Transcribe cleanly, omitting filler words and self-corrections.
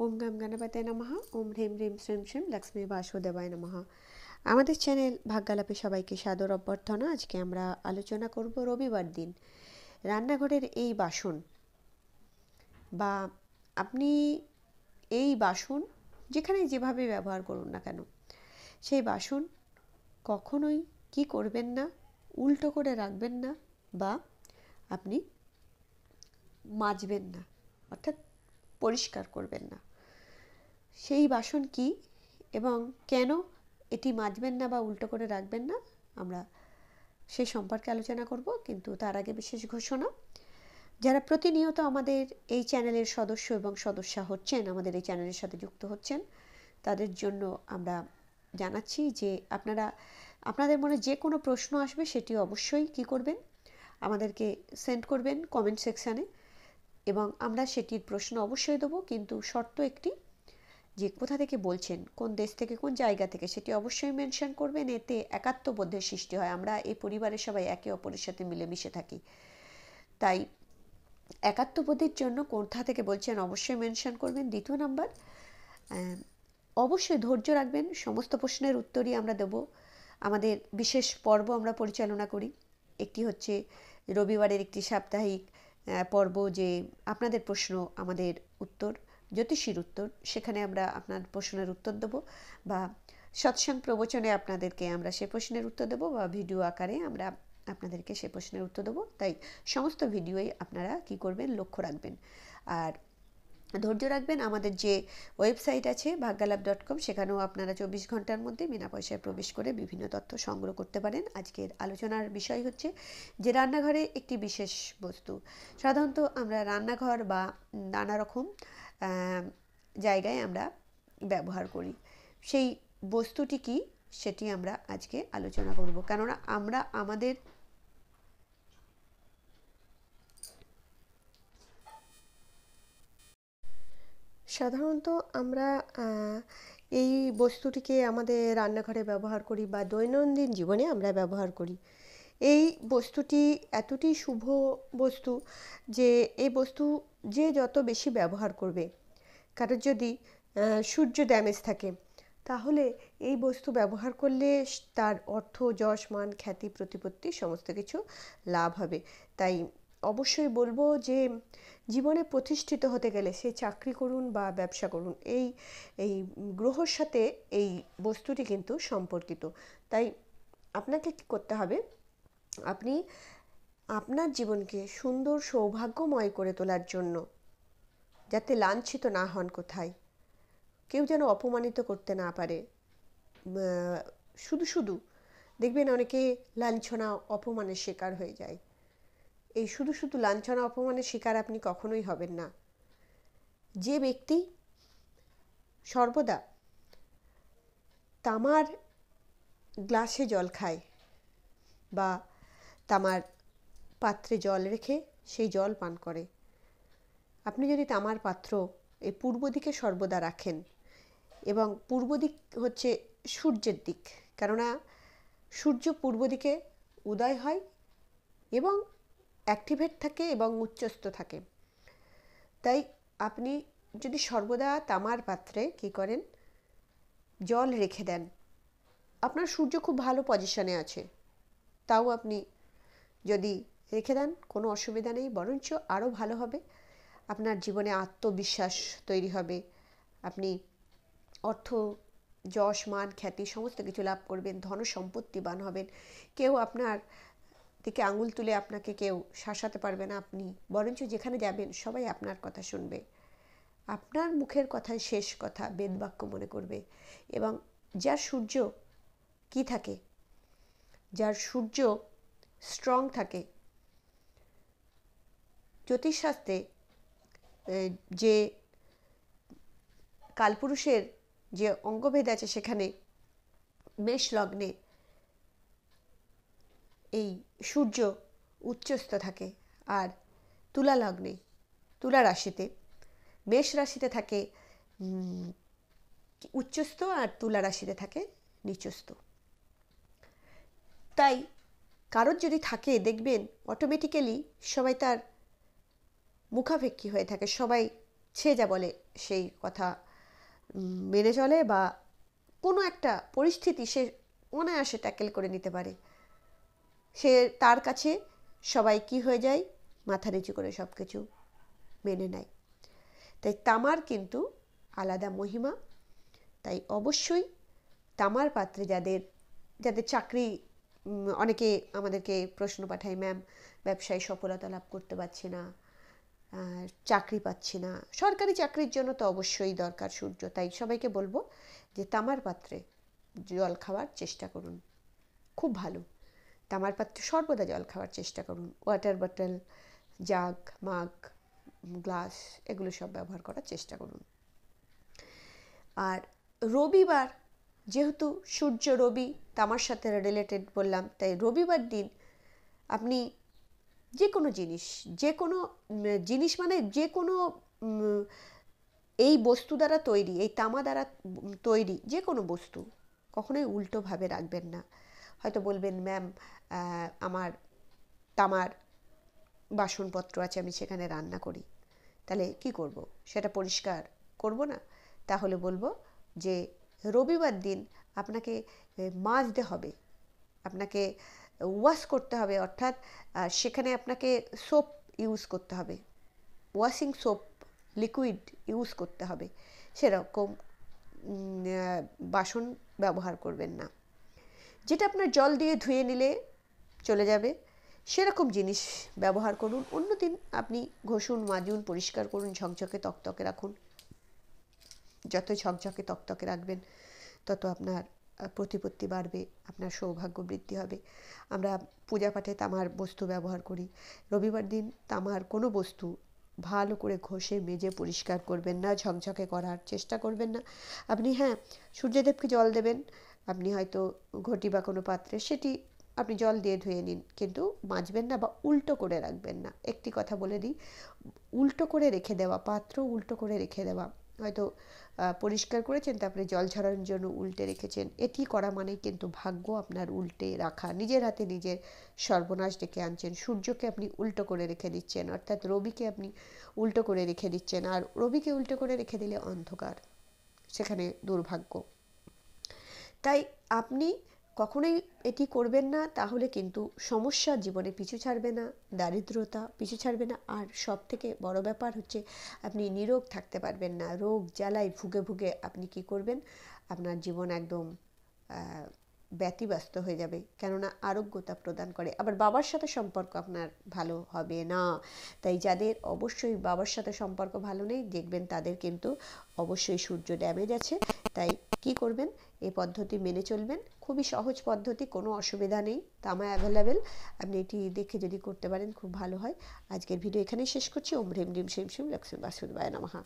ওম গম গণপতয়ে নমঃ। ওম হ্রিম হ্রিম শ্রীম শ্রীম লক্ষ্মী বাসুদেবায় নমঃ। আমাদের চ্যানেল ভাগ্যালাপে সবাইকে সাদর অভ্যর্থনা। আজকে আমরা আলোচনা করব রবিবার দিন রান্নাঘরের এই বাসন বা আপনি এই বাসন যেখানে যেভাবে ব্যবহার করুন না কেন, সেই বাসন কখনোই কি করবেন না, উল্টো করে রাখবেন না বা আপনি মাজবেন না, অর্থাৎ পরিষ্কার করবেন না। সেই বাসন কি এবং কেন এটি মাজবেন না বা উল্টো করে রাখবেন না, আমরা সেই সম্পর্কে আলোচনা করব। কিন্তু তার আগে বিশেষ ঘোষণা, যারা প্রতিনিয়ত আমাদের এই চ্যানেলের সদস্য এবং সদস্যা হচ্ছেন, আমাদের এই চ্যানেলের সাথে যুক্ত হচ্ছেন, তাদের জন্য আমরা জানাচ্ছি যে আপনাদের মনে যে কোনো প্রশ্ন আসবে সেটি অবশ্যই কি করবেন, আমাদেরকে সেন্ড করবেন কমেন্ট সেকশানে এবং আমরা সেটির প্রশ্ন অবশ্যই দেবো। কিন্তু শর্ত একটি, যে কোথা থেকে বলছেন, কোন দেশ থেকে, কোন জায়গা থেকে, সেটি অবশ্যই মেনশন করবেন। এতে একাত্মবোধের সৃষ্টি হয়। আমরা এই পরিবারের সবাই একে অপরের সাথে মিলেমিশে থাকি, তাই একাত্মবোধের জন্য কোথা থেকে বলছেন অবশ্যই মেনশন করবেন। দ্বিতীয় নাম্বার, অবশ্যই ধৈর্য রাখবেন। সমস্ত প্রশ্নের উত্তরই আমরা দেব। আমাদের বিশেষ পর্ব আমরা পরিচালনা করি। একটি হচ্ছে রবিবারের একটি সাপ্তাহিক পর্ব, যে আপনাদের প্রশ্ন আমাদের উত্তর, জ্যোতিষীর উত্তর, সেখানে আমরা আপনার প্রশ্নের উত্তর দেবো, বা সৎসঙ্গ প্রবচনে আপনাদেরকে আমরা সে প্রশ্নের উত্তর দেবো, বা ভিডিও আকারে আমরা আপনাদেরকে সে প্রশ্নের উত্তর দেবো। তাই সমস্ত ভিডিওই আপনারা কি করবেন, লক্ষ্য রাখবেন আর ধৈর্য রাখবেন। আমাদের যে ওয়েবসাইট আছে vagyaalap.com, সেখানেও আপনারা 24 ঘন্টার মধ্যে বিনা পয়সায় প্রবেশ করে বিভিন্ন তথ্য সংগ্রহ করতে পারেন। আজকের আলোচনার বিষয় হচ্ছে যে রান্নাঘরে একটি বিশেষ বস্তু। সাধারণত আমরা রান্নাঘর বা নানা রকম জায়গায় আমরা ব্যবহার করি, সেই বস্তুটি কি সেটি আমরা আজকে আলোচনা করব। কেননা আমরা আমাদের সাধারণত আমরা এই বস্তুটিকে আমাদের রান্নাঘরে ব্যবহার করি বা দৈনন্দিন জীবনে আমরা ব্যবহার করি। এই বস্তুটি এতটি শুভ বস্তু যে এই বস্তু যে যত বেশি ব্যবহার করবে, কারোর যদি সূর্য ড্যামেজ থাকে, তাহলে এই বস্তু ব্যবহার করলে তার অর্থ, যশ, মান, খ্যাতি, প্রতিপত্তি সমস্ত কিছু লাভ হবে। তাই অবশ্যই বলবো যে জীবনে প্রতিষ্ঠিত হতে গেলে সে চাকরি করুন বা ব্যবসা করুন, এই গ্রহর সাথে এই বস্তুটি কিন্তু সম্পর্কিত। তাই আপনাকে কী করতে হবে, আপনি আপনার জীবনকে সুন্দর সৌভাগ্যময় করে তোলার জন্য, যাতে লাঞ্ছিত না হন, কোথায় কেউ যেন অপমানিত করতে না পারে। শুধু দেখবেন অনেকে লাঞ্ছনা অপমানের শিকার হয়ে যায়। এই শুধু লাঞ্ছনা অপমানের শিকার আপনি কখনোই হবেন না। যে ব্যক্তি সর্বদা তামার গ্লাসে জল খায় বা তামার পাত্রে জল রেখে সেই জল পান করে, আপনি যদি তামার পাত্র এই পূর্ব দিকে সর্বদা রাখেন, এবং পূর্ব দিক হচ্ছে সূর্যের দিক, কেননা সূর্য পূর্ব দিকে উদয় হয় এবং অ্যাক্টিভেট থাকে এবং উচ্চস্থ থাকে। তাই আপনি যদি সর্বদা তামার পাত্রে কি করেন, জল রেখে দেন, আপনার সূর্য খুব ভালো পজিশনে আছে, তাও আপনি যদি রেখে দেন কোনো অসুবিধা নেই, বরঞ্চ আরও ভালো হবে। আপনার জীবনে আত্মবিশ্বাস তৈরি হবে, আপনি অর্থ, যশ, মান, খ্যাতি সমস্ত কিছু লাভ করবেন, ধন সম্পত্তিবান হবেন। কেউ আপনার দিকে আঙুল তুলে আপনাকে কেউ শাসাতে পারবে না, আপনি বরঞ্চ যেখানে যাবেন সবাই আপনার কথা শুনবে, আপনার মুখের কথাই শেষ কথা, বেদবাক্য মনে করবে। এবং যার সূর্য কি থাকে, যার সূর্য স্ট্রং থাকে, জ্যোতিষশাস্ত্রে যে কালপুরুষের যে অঙ্গভেদ আছে, সেখানে মেষ লগ্নে এই সূর্য উচ্চস্থ থাকে, আর তুলা লগ্নে, তুলা রাশিতে, মেষ রাশিতে থাকে উচ্চস্থ আর তুলা রাশিতে থাকে নিচস্থ। তাই কারোর যদি থাকে, দেখবেন অটোমেটিক্যালি সবাই তার মুখাপেক্ষী হয়ে থাকে, সবাই সে যা বলে সেই কথা মেনে চলে, বা কোনো একটা পরিস্থিতি সে অনায়াসে ট্যাকেল করে নিতে পারে। সে তার কাছে সবাই কি হয়ে যায়, মাথা নিচু করে সব কিছু মেনে নেয়। তাই তামার কিন্তু আলাদা মহিমা। তাই অবশ্যই তামার পাত্রে যাদের চাকরি, অনেকে আমাদেরকে প্রশ্ন পাঠায়, ম্যাম ব্যবসায় সফলতা লাভ করতে পারছি না, চাকরি পাচ্ছি না। সরকারি চাকরির জন্য তো অবশ্যই দরকার সূর্য। তাই সবাইকে বলবো যে তামার পাত্রে জল খাওয়ার চেষ্টা করুন, খুব ভালো। তামার পাত্রে সর্বদা জল খাওয়ার চেষ্টা করুন। ওয়াটার বটল, জাগ, মাগ, গ্লাস এগুলো সব ব্যবহার করার চেষ্টা করুন। আর রবিবার, যেহেতু সূর্য রবি তামার সাথে রিলেটেড বললাম, তাই রবিবার দিন আপনি যে কোনো জিনিস মানে যে কোনো এই বস্তু দ্বারা তৈরি, এই তামা দ্বারা তৈরি যে কোনো বস্তু কখনোই উল্টোভাবে রাখবেন না। হয়তো বলবেন, ম্যাম আমার তামার বাসনপত্র আছে, আমি সেখানে রান্না করি, তাহলে কি করব? সেটা পরিষ্কার করব না? তাহলে বলবো যে রবিবার দিন আপনাকে মাজতে হবে, আপনাকে ওয়াশ করতে হবে, অর্থাৎ সেখানে আপনাকে সোপ ইউজ করতে হবে, ওয়াশিং সোপ লিকুইড ইউজ করতে হবে। সেরকম বাসন ব্যবহার করবেন না। যেটা আপনার জল দিয়ে ধুয়ে নিলে চলে যাবে, সেরকম জিনিস ব্যবহার করুন। অন্যদিন আপনি ঘষুন, মাজুন, পরিষ্কার করুন, ঝকঝকে তকতকে রাখুন। যত ঝকঝকে তকতকে রাখবেন তত আপনার প্রতিপত্তি বাড়বে, আপনার সৌভাগ্য বৃদ্ধি হবে। আমরা পূজা পাঠে তামার বস্তু ব্যবহার করি। রবিবার দিন তামার কোনো বস্তু ভালো করে ঘষে মেজে পরিষ্কার করবেন না, ঝকঝকে করার চেষ্টা করবেন না। আপনি হ্যাঁ, সূর্যদেবকে জল দেবেন, আপনি হয়তো ঘটি বা কোনো পাত্রে, সেটি আপনি জল দিয়ে ধুয়ে নিন, কিন্তু মাজবেন না বা উল্টো করে রাখবেন না। একটি কথা বলে দিই, উল্টো করে রেখে দেওয়া, পাত্র উল্টো করে রেখে দেওয়া, হয়তো পরিষ্কার করেছেন তারপরে জল ঝরানোর জন্য উল্টে রেখেছেন, এটি করা মানেই কিন্তু ভাগ্য আপনার উল্টে রাখা, নিজের হাতে নিজের সর্বনাশ ডেকে আনছেন। সূর্যকে আপনি উল্টো করে রেখে দিচ্ছেন, অর্থাৎ রবিকে আপনি উল্টো করে রেখে দিচ্ছেন। আর রবিকে উল্টো করে রেখে দিলে অন্ধকার, সেখানে দুর্ভাগ্য। তাই আপনি কখনোই এটি করবেন না, তাহলে কিন্তু সমস্যা জীবনে পিছু ছাড়বে না, দারিদ্রতা পিছু ছাড়বে না। আর সব থেকে বড় ব্যাপার হচ্ছে আপনি নিরোগ থাকতে পারবেন না। রোগ জ্বালায় ভুগে ভুগে আপনি কি করবেন, আপনার জীবন একদম ব্যতিব্যস্ত হয়ে যাবে, কেননা আরোগ্যতা প্রদান করে। আবার বাবার সাথে সম্পর্ক আপনার ভালো হবে না। তাই যাদের অবশ্যই বাবার সাথে সম্পর্ক ভালো নেই, দেখবেন তাদের কিন্তু অবশ্যই সূর্য ড্যামেজ আছে। তাই কি করবেন, এই পদ্ধতি মেনে চলবেন, খুবই সহজ পদ্ধতি, কোনো অসুবিধা নেই, তামা অ্যাভেলেবেল। আপনি এটি দেখে যদি করতে পারেন খুব ভালো হয়। আজকের ভিডিও এখানেই শেষ করছি। ওম হ্রিম হ্রিম শ্রীম শ্রীম লক্ষ্মী বাসুদেবায় নমঃ।